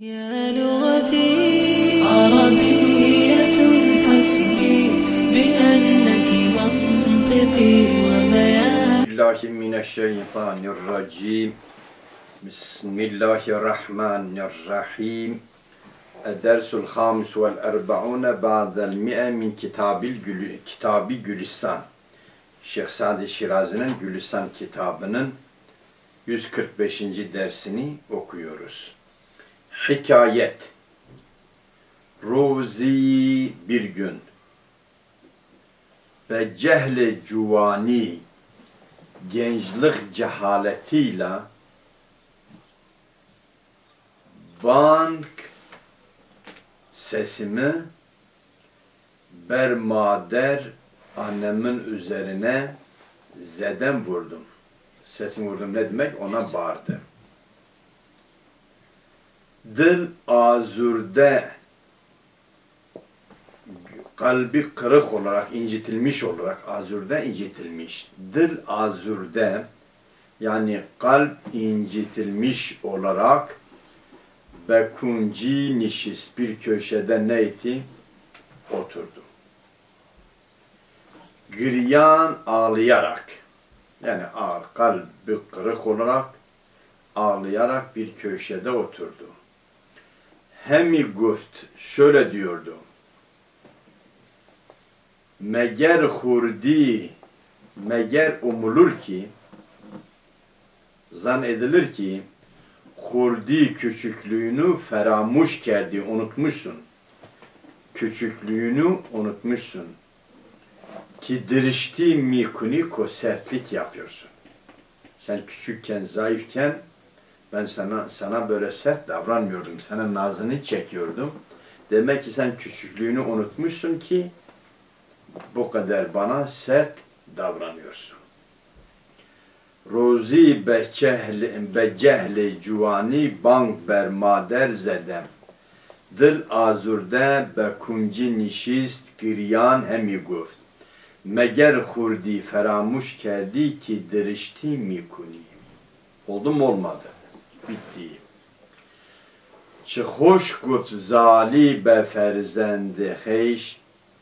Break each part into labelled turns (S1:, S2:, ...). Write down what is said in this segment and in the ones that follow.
S1: يا لغتي عربية حسبي بأنك منطقي وبيان
S2: الله من الشيطان الرجيم بسم الله الرحمن الرحيم الدرس الخامس والأربعون بعد المئة من كتاب Gülistan Şeyh Sadi Şirazi'nin Gülistan kitabının 145. dersini okuyoruz. Hikayet. Ruzi bir gün ve cehle cuvani gençlik cehaletiyle bank sesimi bermader annemin üzerine zedem vurdum. Sesimi vurdum ne demek? Ona bağırdım. Dil azurde, kalbi kırık olarak, incitilmiş olarak, azurde incitilmiş. Dil azurde, yani kalp incitilmiş olarak bekunci nişis bir köşede neydi? Oturdu. Giryan ağlayarak, yani kalbi kırık olarak ağlayarak bir köşede oturdu. Hemi guft şöyle diyordu. Meğer hurdi, meğer umulur ki, zannedilir ki, hurdi küçüklüğünü feramuş kerdi, unutmuşsun. Küçüklüğünü unutmuşsun. Ki dirişti mikuniko sertlik yapıyorsun. Sen küçükken, zayıfken ben sana böyle sert davranmıyordum. Sana nazını çekiyordum. Demek ki sen küçüklüğünü unutmuşsun ki bu kadar bana sert davranıyorsun. Rozi becehle cuvani bank bermader zedem. Dil azurde bekunci nişist giryan hemi guft. Meğer hurdi feramuş kerdi ki dirişti mikuni. Oldu mu olmadı? Bitti. Çi hoş guft zali be ferzendi xeyş,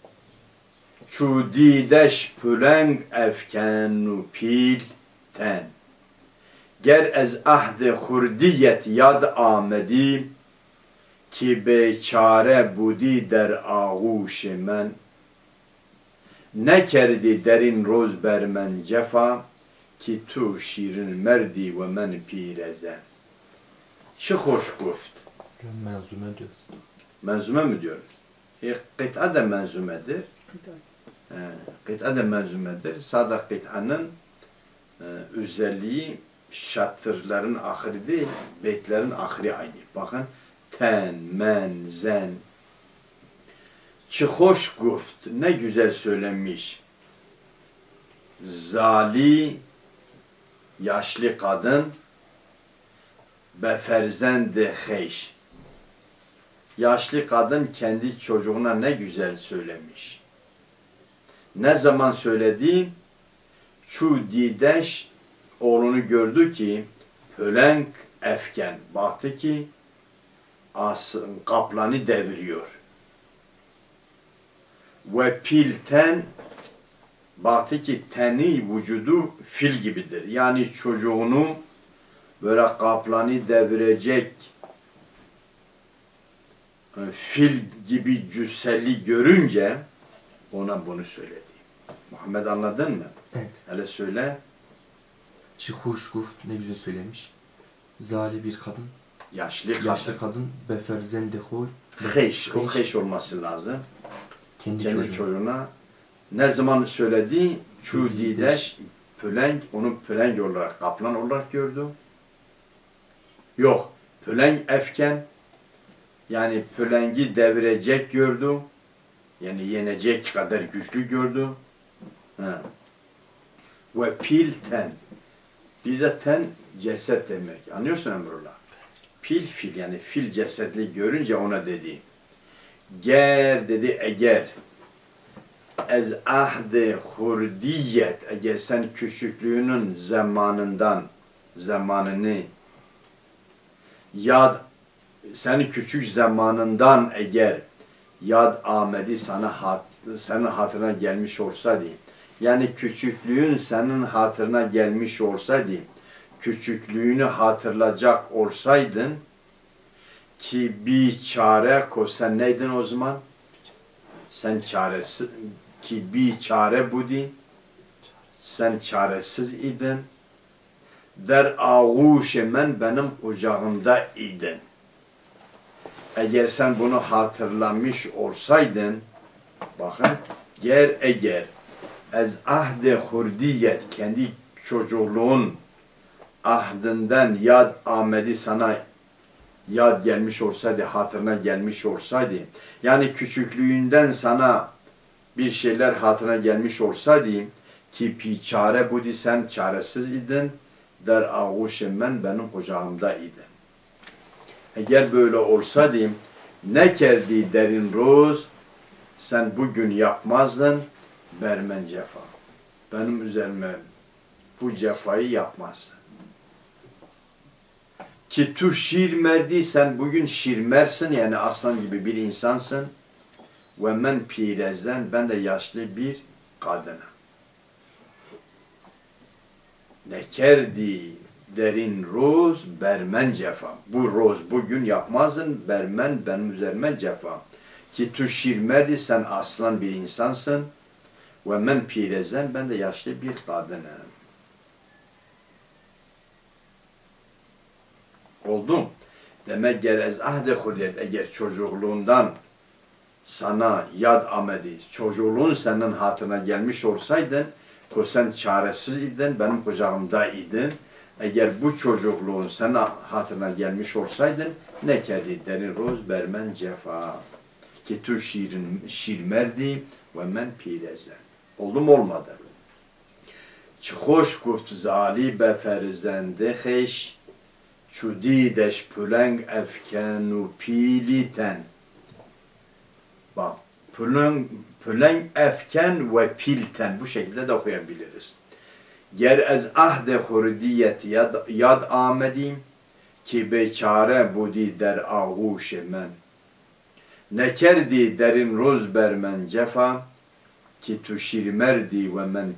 S2: çu dideş püleng efkenu pil ten. Ger ez ahd hurdiyet yad amedi, ki beçare budi der ağuş men. Ne kerdi derin roz bermen cefa, ki tu şirin merdi ve men pirezen. Çi hoş guft.
S3: Menzume diyor.
S2: Menzume mi diyor? Kıt'a da menzumedir. Kıt'a da menzumedir. Sada kıt'anın özelliği şatırların ahiri değil, beytlerin ahiri aynı. Bakın ten, men, zen. Çi hoş guft. Ne güzel söylenmiş. Zali yaşlı kadın be ferzende xeyş. Yaşlı kadın kendi çocuğuna ne güzel söylemiş. Ne zaman söyledi? Çu dideş oğlunu gördü ki hölenk efken. Baktı ki kaplanı deviriyor. Ve pilten baktı ki teni vücudu fil gibidir. Yani çocuğunu böyle kaplanı devirecek fil gibi cüsseli görünce ona bunu söyledi. Muhammed anladın mı?
S3: Evet.
S2: Hele söyle.
S3: Çi hoş guft ne güzel söylemiş. Zali bir kadın. Yaşlı kadın. Beferzen de hol.
S2: Xeyş. O xeyş olması lazım.
S3: Kendi
S2: çocuğuna. Ne zaman söyledi? Çu dideş pölenk. Onu pölenk olarak, kaplan olarak gördü. Yok. Pölenk efken. Yani pölengi devirecek gördü. Yani yenecek kadar güçlü gördü. Ve pil ten. Bir de ten ceset demek. Anlıyorsun Emrullah? Pil fil yani fil cesetli görünce ona dedi. Ger dedi eğer ez ahde hurdiyet eğer sen küçüklüğünün zamanını yad senin küçük zamanından eğer yad amedi senin hatırına gelmiş olsaydı, yani küçüklüğün senin hatırına gelmiş olsaydı, küçüklüğünü hatırlayacak olsaydın ki bir çare sen neydin o zaman? Sen çaresiz ki bir çare budi. Sen çaresiz idin. Der ağuş benim kucağımda idin. Eğer sen bunu hatırlamış olsaydın, bakın, eğer ez ahde hurdiyet, kendi çocukluğun ahdinden yad amedi sana yad gelmiş olsaydı, hatırına gelmiş olsaydı, yani küçüklüğünden sana bir şeyler hatırına gelmiş olsaydı, ki piçare budi, sen çaresiz idin, der ağuşum benim kucağımda idin. Eğer böyle olsaydı, ne kerdi derin roz, sen bugün yapmazdın, bermen cefa. Benim üzerime bu cefayı yapmazdın. Ki tu şiir merdi, sen bugün şirmersin, yani aslan gibi bir insansın. Ve men pirezden, ben de yaşlı bir kadınım. Ne kerdi derin roz, bermen cefa. Bu roz bugün yapmazdın, bermen benim üzerime cefa. Ki tu şirmerdi, sen aslan bir insansın. Ve men pirezden, ben de yaşlı bir kadınım. Oldum. Demek gerez ahde hurriyet, eğer çocukluğundan sana yad amedi, çocukluğun senin hatırına gelmiş olsaydın, ko sen çaresiz idin, benim kucağımda idin. Eğer bu çocukluğun senin hatırına gelmiş olsaydın, ne kerdi derin roz bermen cefa. Ki tu şirmerdi ve men pirezen. Oldu mu olmadı? Çıhoş guft zali be ferzende heş, çudideş pülenk efkenu piliten. Bak, pülenk efken ve pilten, bu şekilde de okuyabiliriz. Ger ez ahde hurdiyet yad amedim, ki beçare budi der ağuş men. Ne kerdi derin roz bermen cefa, ki tu şirmerdi ve men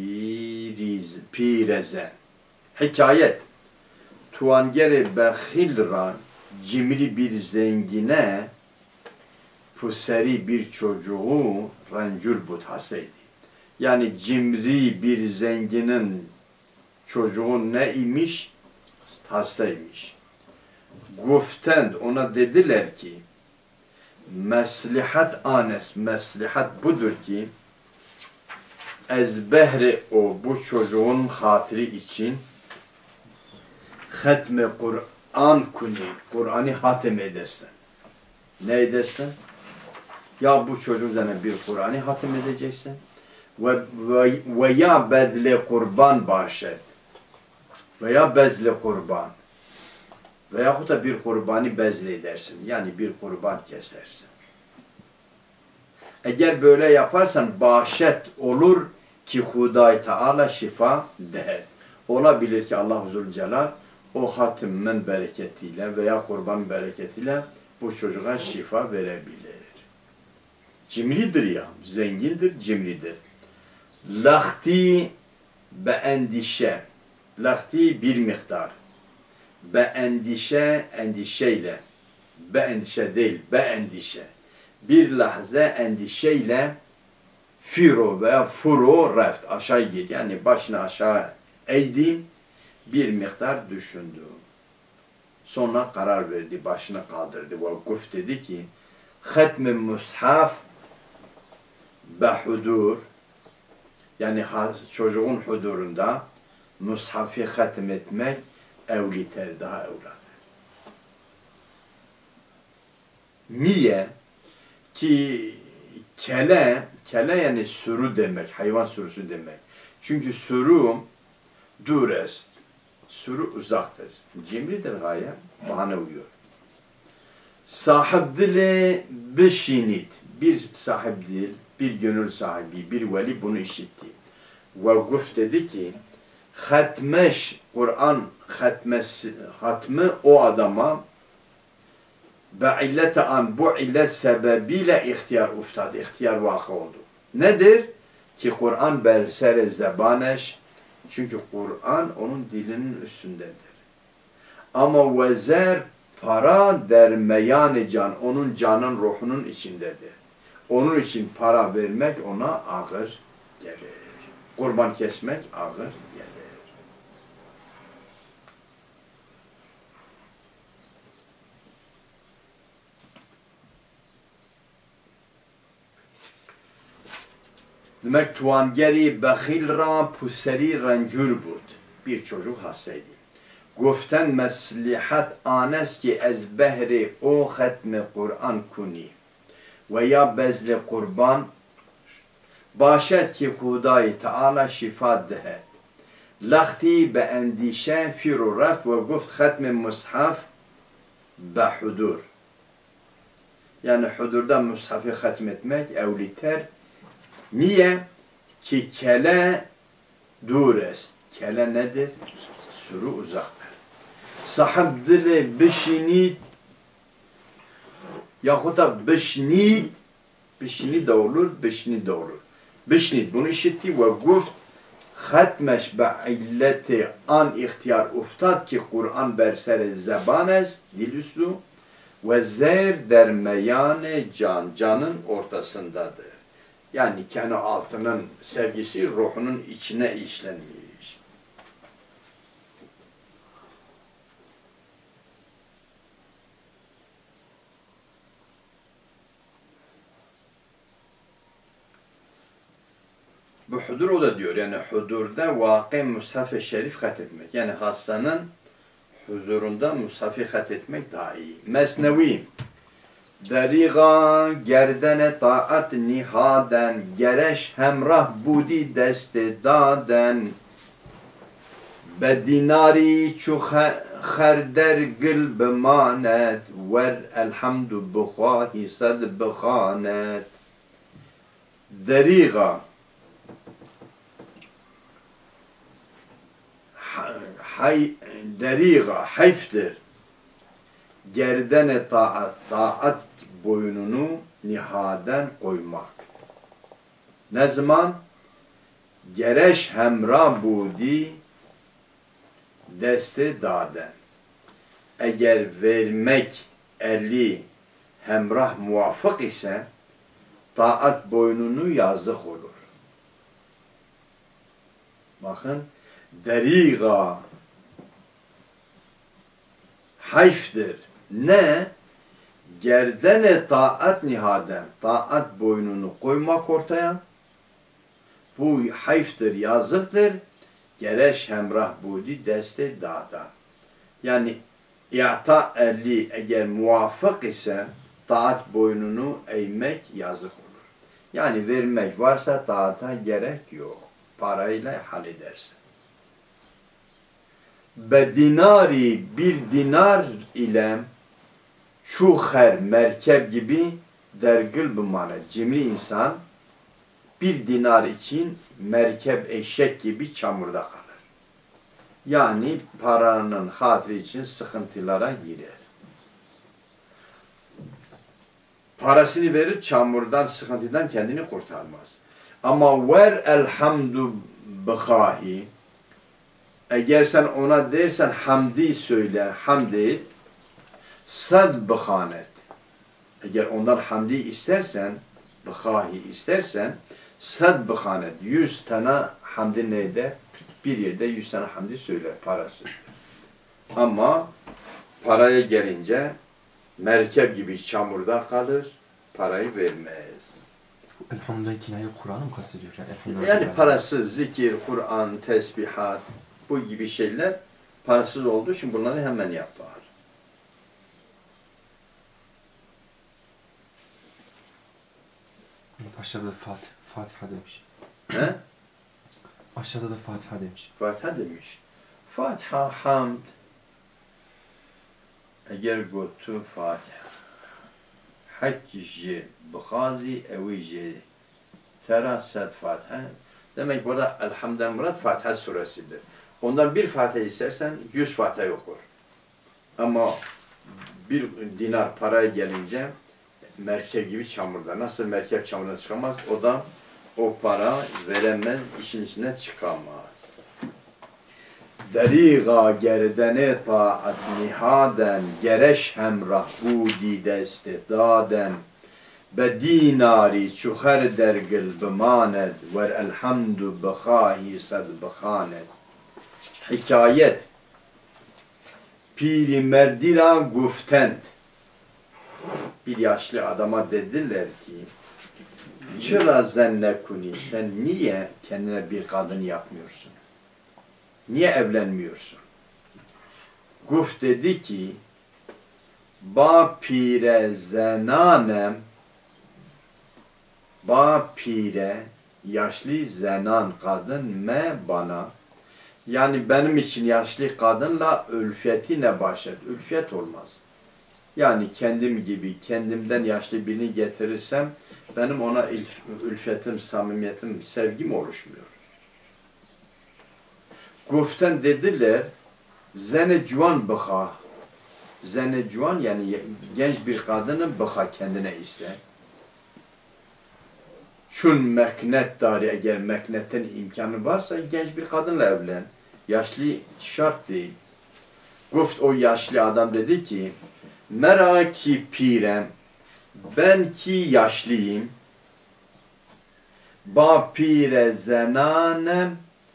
S2: pireze. Hikayet. Tuangere behilra, cimri bir zengine, puseri bir çocuğu rancur buthaseydi. Yani cimri bir zenginin çocuğu ne imiş? Hastaymış. Guftend, ona dediler ki, meslihat anes, meslihat budur ki, ezbehre o, bu çocuğun hatırı için hatme Kur'an kuni, Kur'an'ı hatim edesin. Ne edesin? Ya bu çocuğun üzerine bir Kur'an'ı hatim edeceksin ve ya bedle kurban bahşet veya bezle kurban veyahut da bir kurbanı bezle edersin. Yani bir kurban kesersin. Eğer böyle yaparsan bahşet olur ki Huday Teala şifa der. Olabilir ki Allah Zülcelal o hatimin bereketiyle veya kurban bereketiyle bu çocuğa şifa verebilir. Cimridir ya, zengindir, cimridir. Lahti be endişe, lahti bir miktar. Be endişe, endişeyle. Be endişe değil, be endişe. Bir lahze endişeyle firo veya furo reft, aşağı git. Yani başını aşağı eğdi, bir miktar düşündü. Sonra karar verdi, başını kaldırdı. Ve guf dedi ki, hatm-i mushaf behudur, yani çocuğun hudurunda mushafı hatim etmek evliter, daha evladır. Niye? Ki kele yani sürü demek, hayvan sürüsü demek. Çünkü sürü durest, sürü uzaktır. Cimridir gaye, bahane uyuyor. Sahib dili beşinit, bir sahip dil, bir gönül sahibi, bir veli bunu işitti. Ve guf dedi ki, hatmeş, Kur'an hatmı o adama Ve illete an bu illet sebebiyle ihtiyar uftad, ihtiyar vakı oldu. Nedir? Ki Kur'an bersere zebaneş, çünkü Kur'an onun dilinin üstündedir. Ama vezer para der meyan can, onun canın ruhunun içindedir. Onun için para vermek ona ağır gelir. Kurban kesmek ağır gelir. Demek tuangeri bexil ra puseri rencur bud. Bir çocuk hastaydı. Goften meslihat anes ki ez behri o hatmi Kur'an kuni. Ve ya bezli kurban başet ki Hudai Teala şifa dehet. Lakhti be endişe firu reft ve guft hatmi mushaf be hudur. Yani hudurda mushafı hatmetmek evliter. Niye? Ki kele dur est. Kele nedir? Sürü uzaktır. Sahab dili bişinid yahut da bişni de olur, bişni de olur. Bişnid bunu işitti ve guft hatmeş be illeti an ihtiyar uftad ki Kur'an bersere zeban est, dil üstü ve zer der meyane can, canın ortasındadır. Yani kendi altının sevgisi ruhunun içine işlenmiş. Bu hudur o da diyor. Yani hudurda vakı mushaf-ı şerif hatmetmek. Yani hastanın huzurunda mushaf-ı hatmetmek daha iyi. Mesnevi deriga gerdene taat nihaden gereş hemrah budi deste daden be dinari çu xerder gül bemanet ver elhamdu bukhahi sad bukhanet deriga deriga hayftir gerdene taat boynunu nihaden koymak. Ne zaman? Gereş hemra budi deste daden. Eğer vermek eli hemrah muvafık ise taat boynunu yazık olur. Bakın deriga hayftir. Ne? Gerdene taat nihaden. Taat boynunu koymak ortaya. Bu hayftir, yazıktır. Gereş hemrah budi deste dağda. Yani i'ta eli eğer muvafık ise taat boynunu eğmek yazık olur. Yani vermek varsa taata gerek yok. Parayla halledersin. Be dinari bir dinar ile çuher merkep gibi dergül bımanet. Cimri insan bir dinar için merkep eşek gibi çamurda kalır. Yani paranın hatırı için sıkıntılara girer. Parasını verir çamurdan, sıkıntıdan kendini kurtarmaz. Ama ver elhamdu bıkhahi eğer sen ona dersen hamdi söyle, hamd et, sad bıkhanet. Eğer ondan hamdi istersen, bıkhahi istersen, sad bıkhanet. 100 tane hamdi neyde? Bir yerde 100 tane hamdi söyle, parasız. Ama paraya gelince merkep gibi çamurda kalır, parayı vermez.
S3: Elhamdülillah kinaye Kur'an'ı mı kastediyor?
S2: Yani parasız zikir, Kur'an, tesbihat, bu gibi şeyler parasız olduğu için bunları hemen yapar.
S3: Aşağıda da Fatiha demiş.
S2: He?
S3: Aşağıda da Fatiha demiş.
S2: Fatiha demiş. Fatiha, hamd. Eğer gotu Fatiha. Hakki bıkhazi evi terasat Fatiha. Demek burada elhamdülillah murad Fatiha suresidir. Ondan bir Fatiha istersen 100 Fatiha okur. Ama bir dinar paraya gelince merkep gibi çamurda. Nasıl merkep çamurdan çıkamaz? O da o para veremez, işin içine çıkamaz. Deriga gerdene taat nihaden gereş hemrah bu dide istidaden be dinari çuher dergil bimanet ver elhamdu bıhahi sad bıhanet. Hikayet Piri merdira guftend. Bir yaşlı adama dediler ki çıra zennekuni, sen niye kendine bir kadın yapmıyorsun? Niye evlenmiyorsun? Guft dedi ki ba pire zenanem, ba pire yaşlı zenan kadın me bana, yani benim için yaşlı kadınla ülfeti ne başlar? Ülfet olmaz. Yani kendim gibi, kendimden yaşlı birini getirirsem benim ona ülfetim, samimiyetim, sevgim oluşmuyor. Guften dediler, zene cuan bıha. Zene cuan yani genç bir kadını bıha kendine iste. Çün meknet dari, eğer meknetin imkanı varsa genç bir kadınla evlen. Yaşlı şart değil. Guft o yaşlı adam dedi ki, meraki pirem, ben ki yaşlıyım, ba pire zenanem,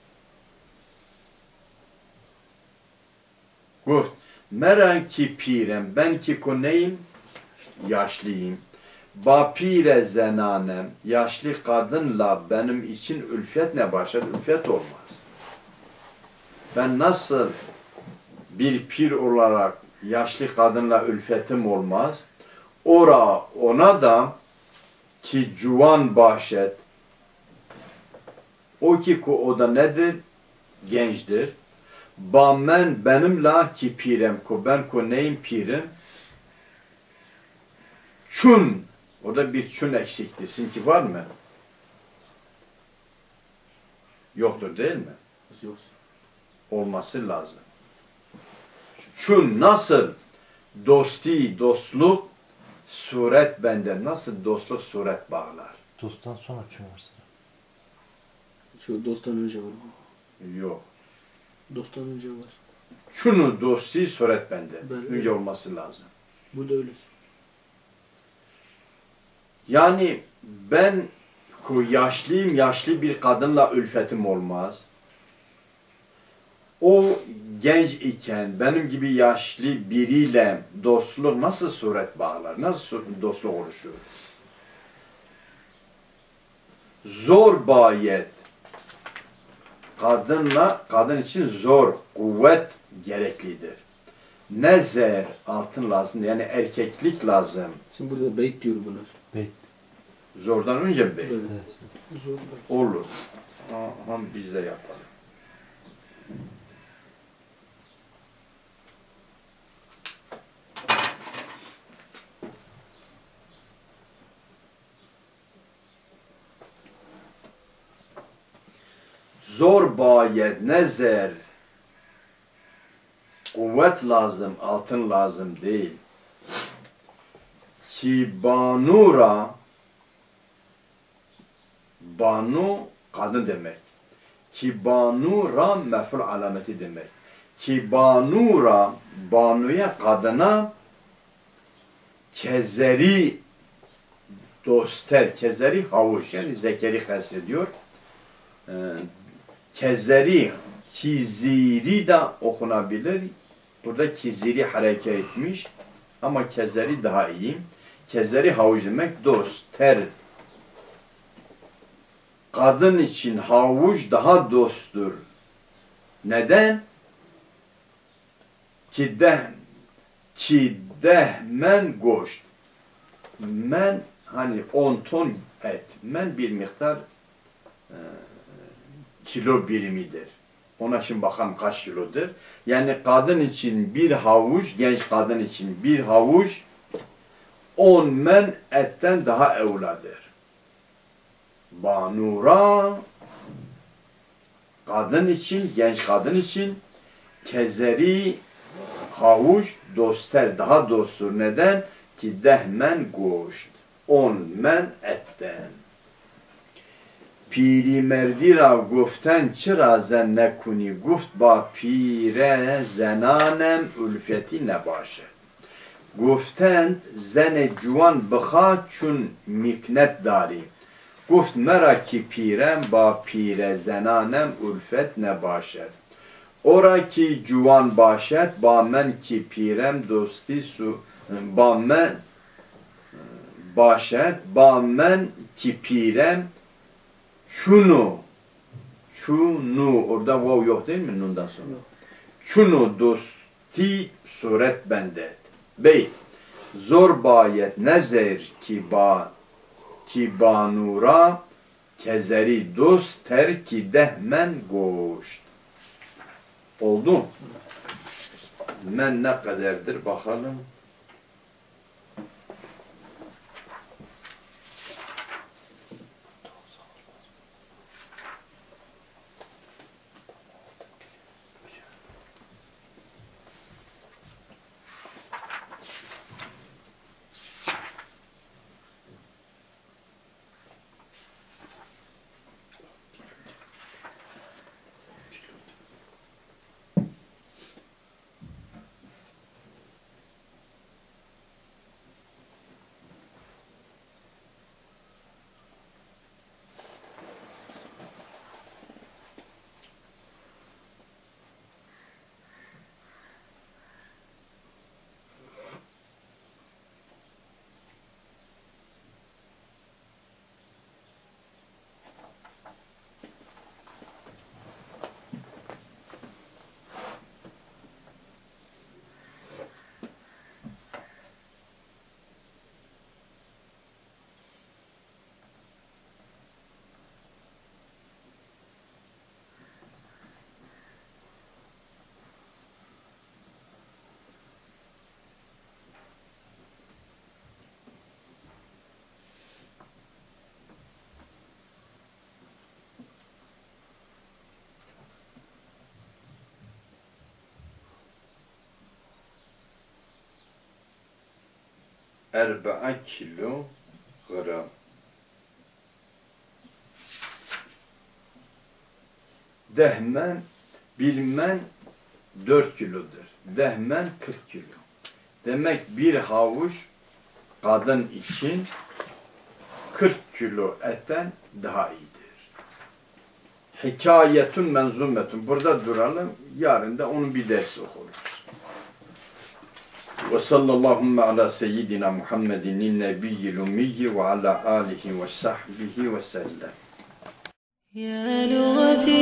S2: guft, meraki pirem, ben ki koneyim, yaşlıyım, ba pire zenanem, yaşlı kadınla benim için ülfet ne başlar? Ülfet olmaz. Ben nasıl bir pir olarak yaşlı kadınla ülfetim olmaz, ona da ki cuvan başet, o ki o da nedir? Gençtir. Ben benimle ki pirem ko, ben ko neyim pirim? Çün, o da bir çün eksiktir. Sizinki var mı? Yoktur değil mi?
S3: Yok.
S2: Olması lazım. Çün nasıl dosti, dostluk, suret bende. Nasıl dostluk, suret bağlar?
S3: Dosttan sonra çün varsa.
S4: Şu dosttan önce var.
S2: Yok.
S4: Dosttan önce var.
S2: Çünü dosti, suret bende.
S4: Ben
S2: Önce olması lazım.
S4: Bu da öyle.
S2: Yani ben yaşlıyım, yaşlı bir kadınla ülfetim olmaz. O genç iken benim gibi yaşlı biriyle dostluk nasıl suret bağlar? Nasıl dostluk oluşur? Zor bayet. Kadın için zor, kuvvet gereklidir. Nezer, altın lazım, yani erkeklik lazım.
S4: Şimdi burada beyt diyor bunlar.
S3: Beyt.
S2: Zordan önce mi bey?
S4: Evet.
S3: Evet.
S4: Zor beyt.
S2: Olur. Ham biz de yapalım. Zor bayet nezer, kuvvet lazım, altın lazım değil. Ki banura, banu kadın demek. Ki banura mef'ul alameti demek. Ki banura, banuya kadına kezeri doster, kezeri havuç yani zekeri kastediyor. Kezeri, kiziri de okunabilir. Burada kiziri hareket etmiş. Ama kezeri daha iyi. Kezeri havuç demek dost, ter. Kadın için havuç daha dosttur. Neden? Kidehmen goşt. Men hani 10 ton et. Men bir miktar kilo birimidir. Ona şimdi bakalım kaç kilodur. Yani kadın için bir havuç, genç kadın için bir havuç 10 men etten daha evladır. Banura kadın için, genç kadın için kezeri havuç dostter, daha dosttur. Neden? Ki dehmen goşt. 10 men etten. Piri merdira guften çıra zenne kuni guft ba pire zenanem ülfeti nebaşe. Guften zene cuvan bıha çun miknet dari. Guft mera ki pirem ba pire zenanem ülfet nebaşet. Ora ki cuvan başet ba men ki pirem dosti su ba men başet ba men ki pirem çunu orada vav yok değil mi nundan sonra? Çunu dosti suret bendet. Bey zor bayet nezer ki banura kezeri dost ter ki dehmen goşt. Oldu. Men ne kadardır bakalım. Erba'a kilo gram. Dehmen bilmen 4 kilodur. Dehmen 40 kilo. Demek bir havuç kadın için 40 kilo etten daha iyidir. Hikayetun menzumetun. Burada duralım. Yarın da onun bir dersi okuruz. Ve sallallahu ala seyyidina Muhammedin nebiyyil ummiyi ve ala alihi ve sahbihi ve sellem.
S1: يا لغتي